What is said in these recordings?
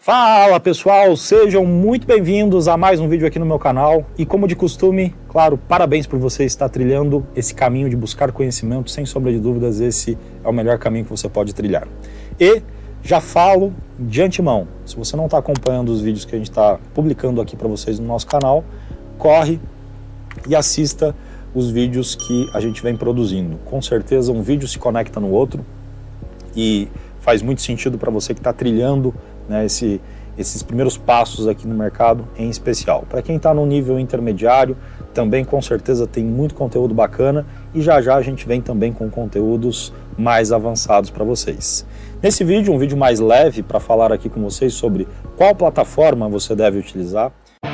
Fala pessoal, sejam muito bem-vindos a mais um vídeo aqui no meu canal e como de costume, claro, parabéns por você estar trilhando esse caminho de buscar conhecimento, sem sombra de dúvidas esse é o melhor caminho que você pode trilhar. E já falo de antemão, se você não está acompanhando os vídeos que a gente está publicando aqui para vocês no nosso canal, corre e assista os vídeos que a gente vem produzindo. Com certeza um vídeo se conecta no outro e faz muito sentido para você que está trilhando, né, esses primeiros passos aqui no mercado em especial. Para quem está no nível intermediário, também com certeza tem muito conteúdo bacana e já a gente vem também com conteúdos mais avançados para vocês. Nesse vídeo, um vídeo mais leve para falar aqui com vocês sobre qual plataforma você deve utilizar.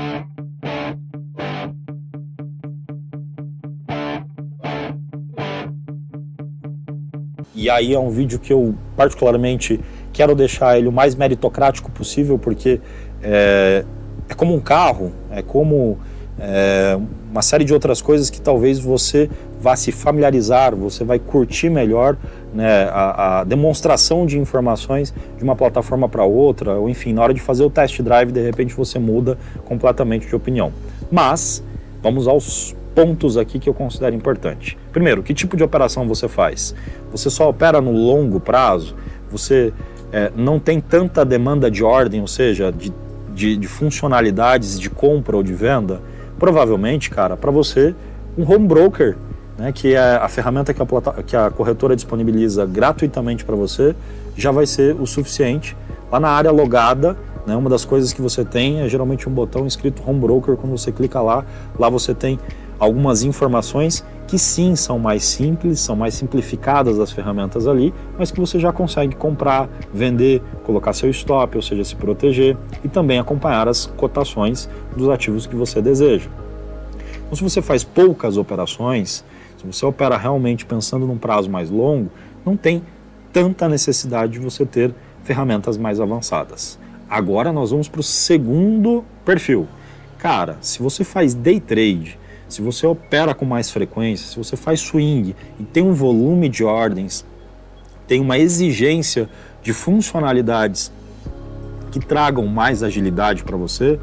E aí é um vídeo que eu particularmente quero deixar ele o mais meritocrático possível, porque é como um carro, é como uma série de outras coisas que talvez você vá se familiarizar, você vai curtir melhor, né, a demonstração de informações de uma plataforma para outra, ou enfim, na hora de fazer o test drive, de repente você muda completamente de opinião. Mas vamos aos pontos aqui que eu considero importante. Primeiro, que tipo de operação você faz? Você só opera no longo prazo? Você não tem tanta demanda de ordem, ou seja, de funcionalidades de compra ou de venda? Provavelmente, cara, para você, um home broker, né, que é a ferramenta que a corretora disponibiliza gratuitamente para você, já vai ser o suficiente. Lá na área logada, né, uma das coisas que você tem é geralmente um botão escrito home broker. Quando você clica lá você tem algumas informações que sim são mais simples, são mais simplificadas as ferramentas ali, mas que você já consegue comprar, vender, colocar seu stop, ou seja, se proteger e também acompanhar as cotações dos ativos que você deseja. Então, se você faz poucas operações, se você opera realmente pensando num prazo mais longo, não tem tanta necessidade de você ter ferramentas mais avançadas. Agora nós vamos para o segundo perfil. Cara, se você faz day trade, se você opera com mais frequência, se você faz swing e tem um volume de ordens, tem uma exigência de funcionalidades que tragam mais agilidade para você,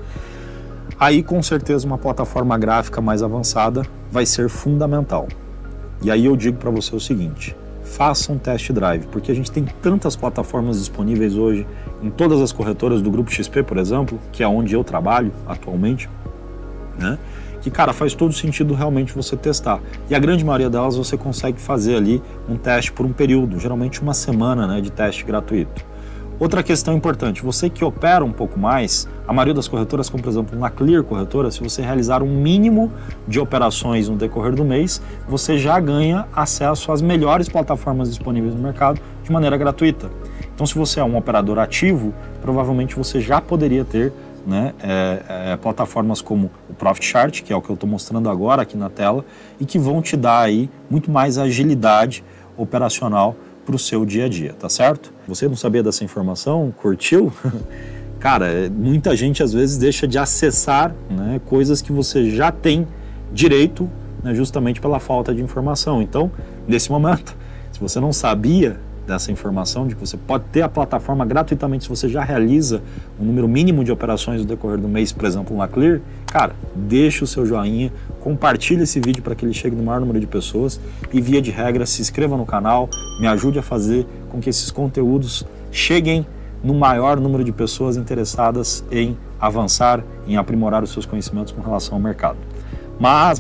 aí com certeza uma plataforma gráfica mais avançada vai ser fundamental. E aí eu digo para você o seguinte: faça um test drive, porque a gente tem tantas plataformas disponíveis hoje em todas as corretoras do Grupo XP, por exemplo, que é onde eu trabalho atualmente, né? Que, cara, faz todo sentido realmente você testar. E a grande maioria delas você consegue fazer ali um teste por um período, geralmente uma semana, né, de teste gratuito. Outra questão importante, você que opera um pouco mais, a maioria das corretoras, como por exemplo na Clear Corretora, se você realizar um mínimo de operações no decorrer do mês, você já ganha acesso às melhores plataformas disponíveis no mercado de maneira gratuita. Então, se você é um operador ativo, provavelmente você já poderia ter, né, plataformas como o Profit Chart, que é o que eu estou mostrando agora aqui na tela, e que vão te dar aí muito mais agilidade operacional para o seu dia a dia, tá certo? Você não sabia dessa informação? Curtiu? Cara, muita gente às vezes deixa de acessar, né, coisas que você já tem direito, né, justamente pela falta de informação. Então, nesse momento, se você não sabia dessa informação, de que você pode ter a plataforma gratuitamente se você já realiza um número mínimo de operações no decorrer do mês, por exemplo, na Clear, cara, deixa o seu joinha, compartilha esse vídeo para que ele chegue no maior número de pessoas e, via de regra, se inscreva no canal, me ajude a fazer com que esses conteúdos cheguem no maior número de pessoas interessadas em avançar, em aprimorar os seus conhecimentos com relação ao mercado. Mas,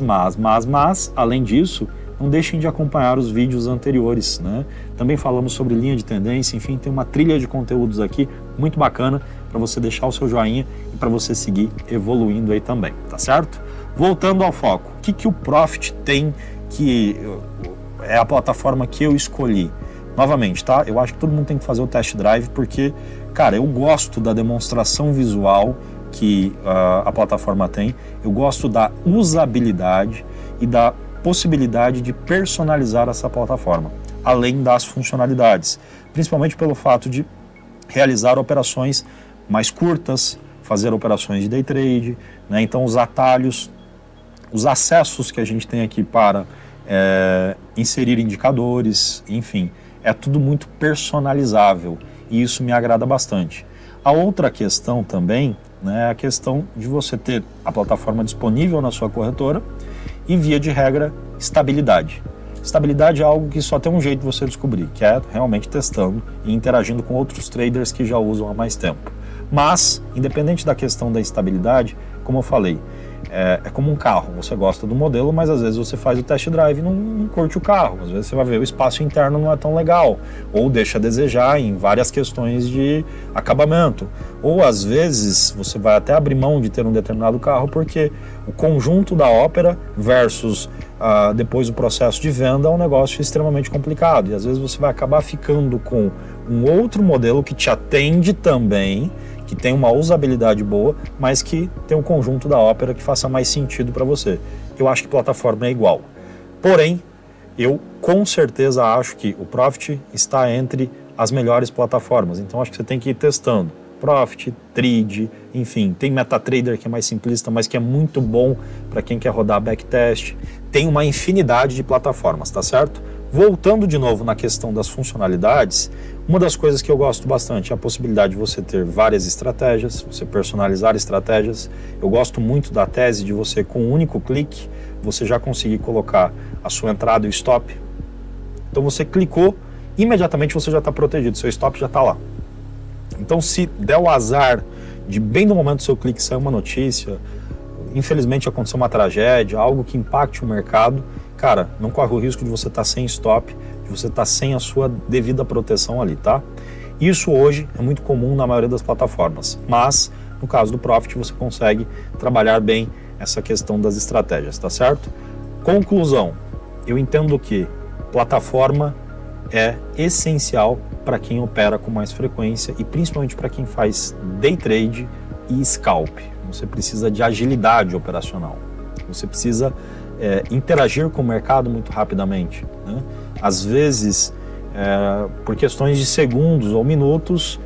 além disso, não deixem de acompanhar os vídeos anteriores, né? Também falamos sobre linha de tendência, enfim, tem uma trilha de conteúdos aqui muito bacana para você deixar o seu joinha e para você seguir evoluindo aí também, tá certo? Voltando ao foco, o que o Profit tem, que é a plataforma que eu escolhi? Novamente, tá? Eu acho que todo mundo tem que fazer o test drive porque, cara, eu gosto da demonstração visual que a plataforma tem, eu gosto da usabilidade e da possibilidade de personalizar essa plataforma, além das funcionalidades, principalmente pelo fato de realizar operações mais curtas, fazer operações de day trade, né? Então os atalhos, os acessos que a gente tem aqui para inserir indicadores, enfim, é tudo muito personalizável e isso me agrada bastante. A outra questão também, né, é a questão de você ter a plataforma disponível na sua corretora e, via de regra, estabilidade. Estabilidade é algo que só tem um jeito de você descobrir, que é realmente testando e interagindo com outros traders que já usam há mais tempo. Mas, independente da questão da estabilidade, como eu falei, é como um carro, você gosta do modelo, mas às vezes você faz o test drive e não curte o carro, às vezes você vai ver o espaço interno não é tão legal, ou deixa a desejar em várias questões de acabamento, ou às vezes você vai até abrir mão de ter um determinado carro porque o conjunto da ópera versus depois o processo de venda é um negócio extremamente complicado, e às vezes você vai acabar ficando com um outro modelo que te atende também, que tem uma usabilidade boa, mas que tem um conjunto da ópera que faça mais sentido para você. Eu acho que plataforma é igual. Porém, eu com certeza acho que o Profit está entre as melhores plataformas. Então acho que você tem que ir testando. Profit, Trade, enfim, tem MetaTrader que é mais simplista, mas que é muito bom para quem quer rodar backtest. Tem uma infinidade de plataformas, tá certo? Voltando de novo na questão das funcionalidades, uma das coisas que eu gosto bastante é a possibilidade de você ter várias estratégias, você personalizar estratégias. Eu gosto muito da tese de você, com um único clique, você já conseguir colocar a sua entrada e o stop. Então você clicou, imediatamente você já está protegido, seu stop já está lá. Então se der o azar de bem no momento do seu clique sair uma notícia, infelizmente aconteceu uma tragédia, algo que impacte o mercado, cara, não corre o risco de você estar sem stop, de você estar sem a sua devida proteção ali, tá? Isso hoje é muito comum na maioria das plataformas, mas no caso do Profit você consegue trabalhar bem essa questão das estratégias, tá certo? Conclusão, eu entendo que plataforma é essencial para quem opera com mais frequência e principalmente para quem faz day trade e scalp. Você precisa de agilidade operacional, você precisa interagir com o mercado muito rapidamente, né? Às vezes, por questões de segundos ou minutos,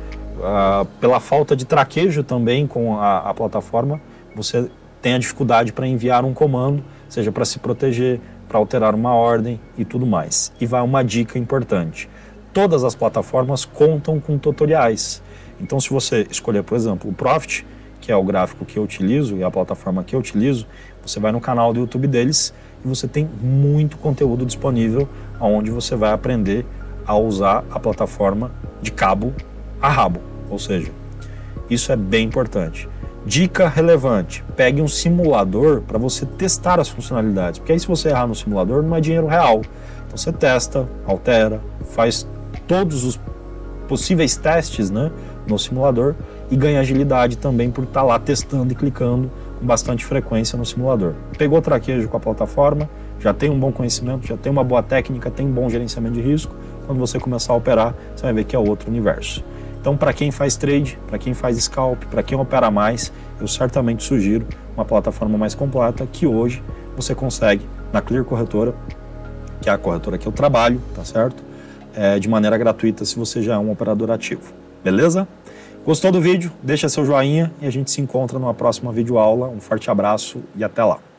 pela falta de traquejo também com a plataforma, você tem a dificuldade para enviar um comando, seja para se proteger, para alterar uma ordem e tudo mais. E vai uma dica importante: todas as plataformas contam com tutoriais. Então, se você escolher, por exemplo, o Profit, que é o gráfico que eu utilizo e a plataforma que eu utilizo, você vai no canal do YouTube deles e você tem muito conteúdo disponível onde você vai aprender a usar a plataforma de cabo a rabo, ou seja, isso é bem importante. Dica relevante: pegue um simulador para você testar as funcionalidades, porque aí se você errar no simulador não é dinheiro real. Então você testa, altera, faz todos os possíveis testes, né, no simulador e ganha agilidade também por estar lá testando e clicando com bastante frequência no simulador. Pegou traquejo com a plataforma, já tem um bom conhecimento, já tem uma boa técnica, tem um bom gerenciamento de risco. Quando você começar a operar, você vai ver que é outro universo. Então, para quem faz trade, para quem faz scalp, para quem opera mais, eu certamente sugiro uma plataforma mais completa que hoje você consegue na Clear Corretora, que é a corretora que eu trabalho, tá certo? De maneira gratuita se você já é um operador ativo. Beleza? Gostou do vídeo? Deixa seu joinha e a gente se encontra numa próxima videoaula. Um forte abraço e até lá!